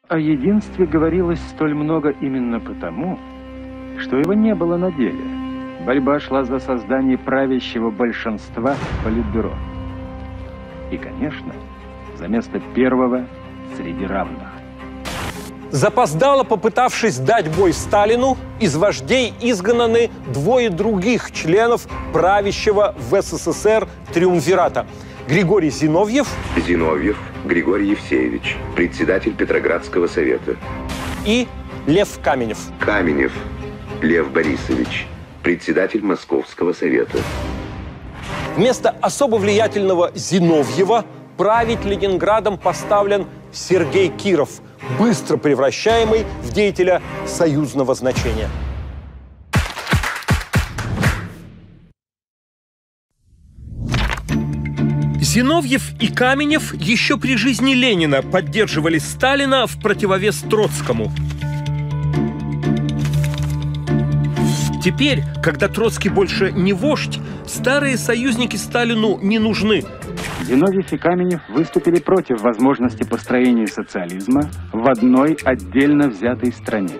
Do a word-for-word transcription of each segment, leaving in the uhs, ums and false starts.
О единстве говорилось столь много именно потому, что его не было на деле. Борьба шла за создание правящего большинства в Политбюро. И, конечно, за место первого среди равных. Запоздало попытавшись дать бой Сталину, из вождей изгнаны двое других членов правящего в СССР триумвирата. Григорий Зиновьев. Зиновьев Григорий Евсеевич, председатель Петроградского совета. И Лев Каменев. Каменев Лев Борисович, председатель Московского совета. Вместо особо влиятельного Зиновьева править Ленинградом поставлен Сергей Киров, быстро превращаемый в деятеля союзного значения. Зиновьев и Каменев еще при жизни Ленина поддерживали Сталина в противовес Троцкому. Теперь, когда Троцкий больше не вождь, старые союзники Сталину не нужны. Зиновьев и Каменев выступили против возможности построения социализма в одной отдельно взятой стране.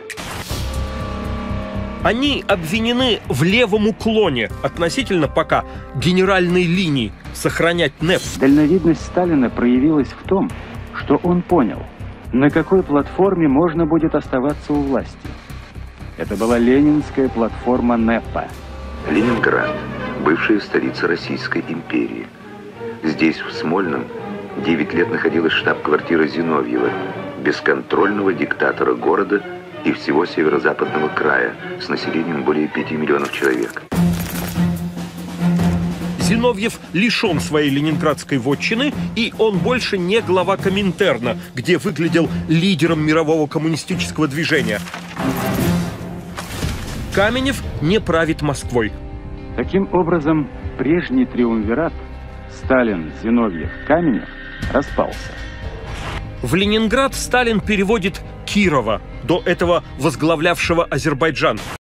Они обвинены в левом уклоне относительно пока генеральной линии сохранять НЭП. Дальновидность Сталина проявилась в том, что он понял, на какой платформе можно будет оставаться у власти. Это была ленинская платформа НЭПа. Ленинград, бывшая столица Российской империи. Здесь, в Смольном, девять лет находилась штаб-квартира Зиновьева, бесконтрольного диктатора города и всего северо-западного края с населением более пяти миллионов человек. Зиновьев лишен своей ленинградской вотчины, и он больше не глава Коминтерна, где выглядел лидером мирового коммунистического движения. Каменев не правит Москвой. Таким образом, прежний триумвират Сталин, Зиновьев, Каменев распался. В Ленинград Сталин переводит Кирова, до этого возглавлявшего Азербайджан.